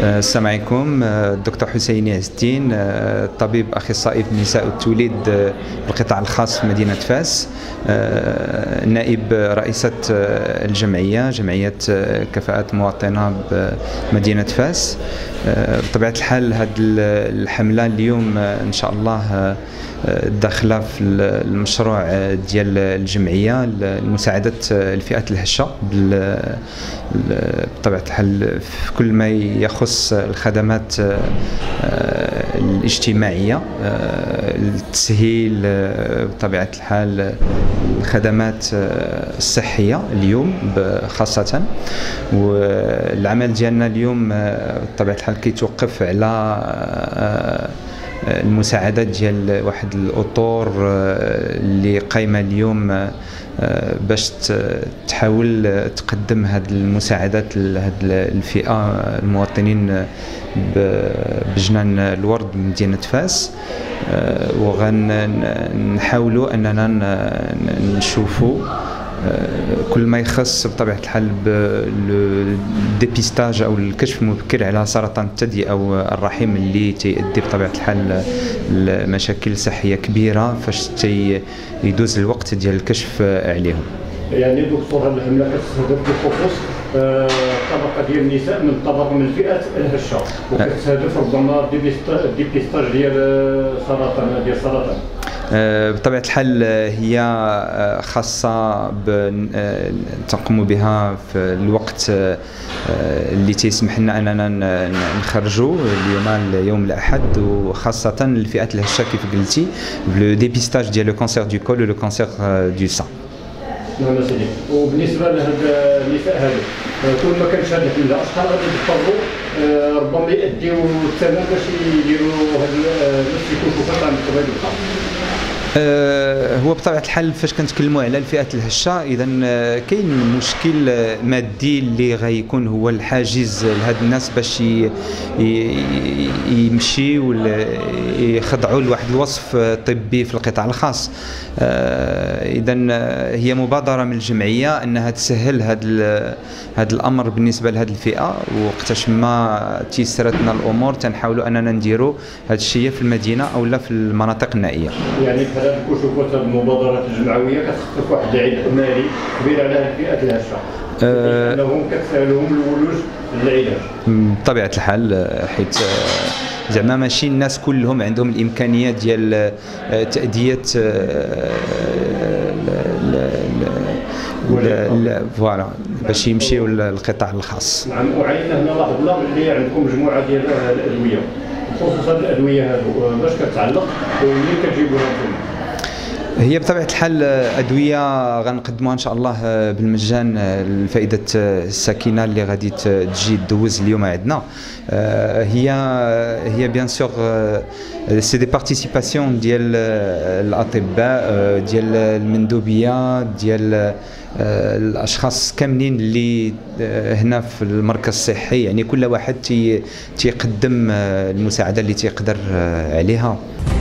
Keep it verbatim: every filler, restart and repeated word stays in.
السلام عليكم. الدكتور حسين عز الدين، طبيب اخصائي في النساء والتوليد بالقطاع الخاص في مدينه فاس، نائب رئيسه الجمعيه جمعيه كفاءات مواطنه بمدينه فاس. بطبيعه الحال هذه الحمله اليوم ان شاء الله داخله في المشروع ديال الجمعيه لمساعده الفئات الهشه بطبيعه الحال في كل ما يخص الخدمات الاجتماعيه، التسهيل بطبيعه الحال الخدمات الصحيه اليوم خاصه. والعمل ديالنا اليوم بطبيعه الحال كيتوقف على المساعدات ديال واحد الاطور اللي قايمه اليوم باش تحاول تقدم هذه المساعدات لهذه الفئه المواطنين بجنان الورد بمدينه فاس. وغنحاولوا اننا نشوفوا كل ما يخص بطبيعه الحال بالديبيستاج او الكشف المبكر على سرطان الثدي او الرحم اللي تيؤدي بطبيعه الحال لمشاكل صحيه كبيره فاش يدوز الوقت ديال الكشف عليهم. يعني دكتور هذه الحمله كتستهدف بخصوص الطبقه ديال النساء من طبقه من الفئات الهشه، وكتستهدف ربما الديبيستاج ديال سرطان ديال السرطان. بطبيعة الحال هي خاصة تقوم بها في الوقت اللي تيسمح لنا أننا نخرجوا اليوم يوم الأحد، وخاصة الفئات الهشة كيف قلتي بلو ديبيستاج ديال لو كونسير دو كول ولو كونسير دو سان. نعم سيدي. وبالنسبة لهاد النساء هادو كل ما كانش هاد الحملة شحال غادي يضطروا ربما يأديو الثمن باش يديروا هاد باش يكونوا فقط عن القبائل الأخرى؟ أه هو بطبيعة الحال فاش كنتكلموا على الفئات الهشة إذا كاين مشكل مادي اللي غيكون هو الحاجز لهاد الناس باش يمشيو ولا يخضعوا لواحد الوصف طبي في القطاع الخاص. أه إذا هي مبادرة من الجمعية أنها تسهل هذا هذا الأمر بالنسبة لهذه الفئة، وقتاش ما تيسرت لنا الأمور تنحاولوا أننا نديروا هذا الشيء في المدينة أو لا في المناطق النائية. يعني بحال كنشوفوا المبادرات الجمعويه كتخفف واحد العبء مالي كبير على الفئات الهشه، أه انهم كتسهلهم الولوج للعلاج. بطبيعه الحال حيت زعما ماشي الناس كلهم عندهم الامكانيات ديال تاديه فوالا باش يمشيو للقطاع الخاص. نعم. وعينا هنا لاحظنا بلي عندكم مجموعه ديال الادويه، خصوصا الادويه هذو باش كتعلق ومنين كتجيبوها نتوما؟ هي بطبيعه الحال ادويه غنقدموها ان شاء الله بالمجان لفائده الساكنه اللي غادي تجي تدوز اليوم عندنا. هي هي بيان سور سي دي بارتيسيباسيون ديال الاطباء ديال المندوبيه ديال الاشخاص كاملين اللي هنا في المركز الصحي، يعني كل واحد تيقدم المساعده اللي تيقدر عليها.